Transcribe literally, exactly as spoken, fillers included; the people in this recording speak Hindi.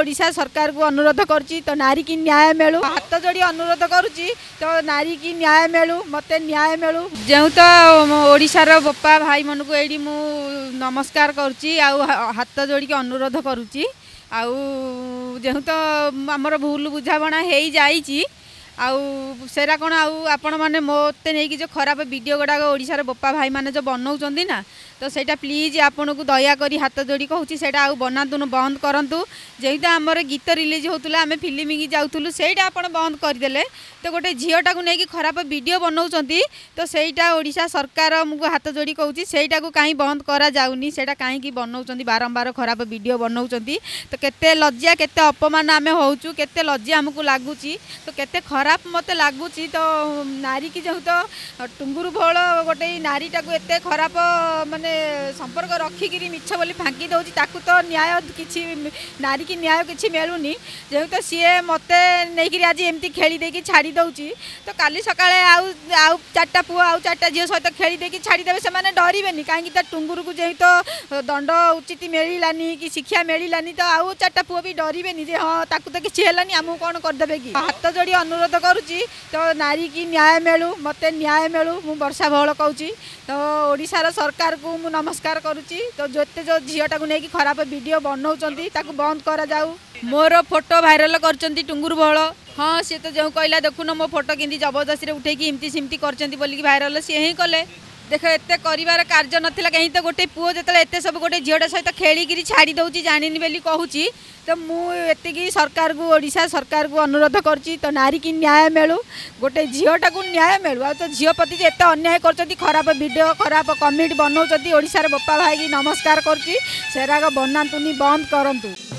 ओडिशा सरकार को अनुरोध करुच्ची तो नारी की न्याय मिलू हाथ जोड़ी अनुरोध करुच्ची तो नारी की न्याय मिलू मते न्याय मिलू जो तो ओडिशार बापा भाई मन को ये मु नमस्कार करुच्ची हाथ जोड़ी के अनुरोध करुच्ची आउ जो तो आमर भूल बुझाणा हो जाइए आउ सेरा कौन आउ आपण मैंने मत नहीं जो खराब वीडियो गुड़ाक ओडिशार बापा भाई मैंने जो बनाऊँ ना तो सेटा प्लीज आपन को दया करी हाथ जोड़ी कहूँ से बनातु बंद करूँ जेहतु आमर गीत रिलीज होता आम फिल्म की जाऊँ सेटा आप बंद करदे तो गोटे झीटा को लेकिन खराब वीडियो बनाऊँ तो सेटा ओडिशा सरकार मुझे हाथ जोड़ी कहूँ सेटा को कहीं बंद करा जाउनी सेटा कहीं बनाऊँ बारंबार खराब वीडियो बनाऊँ तो केते लज्जा केते अपमान आम होचु केते लज्जा आमको लगुच तो केते खराब मत लगुच तो नारी की जो तो टुंगुरु भोल गोटे नारीटा को एत खराब माने संपर्क रखिकी मिछ बोली फांकी दौर ताकू तो न्याय किसी नारी की न्याय किसी मिलूनी जेहेतु सी मत नहीं आज एमती खेली देकी छाड़ी दौची तो काली सकाळे आउ आउ चारटा पुओ आउ चारटा झील सहित खेली देकी छाड़ी देवे से डरबे कहीं टुंगुर को जेहेतु दंड उचित मिलानी कि शिक्षा मिलानी तो आउ चारटा पुओ भी डरबे जे हाँ ताकू तो किसी है आमको कौन करदे कि हाथ जोड़ी अनुरोध करुच्ची तो नारी की न्याय मिलू मते न्याय मिलू मु वर्षा भौल कहूँ तो ओडिशार सरकार को मु नमस्कार करुच्ची तो जोते जो झीटा को लेकिन खराब वीडियो बनाऊँ बंद करा जाऊ मोर फोटो भाइराल कर टुंगुर भौल हाँ सी तो जो कहला देखुन मो फोटो कि जबरदस्ती उठे इमती सिमती कर भाइराल सी ही कले देख एत कर कार्य नाला कहीं तो गोटे पुओ जो एत सब गोटे झीटा सहित खेलिकी छाड़ी दौर जानी बोली कहूँ तो मुझे सरकार को ओडिशा सरकार को अनुरोध करुच्ची तो नारी की न्याय मिलू गोटे झीटा को न्याय मिलू आ तो झील प्रति एत अन्याय कर खराब वीडियो खराब कमेंट बनाऊँ ओडिशार बापा भाई की नमस्कार करुच्ची सेराक बनातुनी बंद करंतु।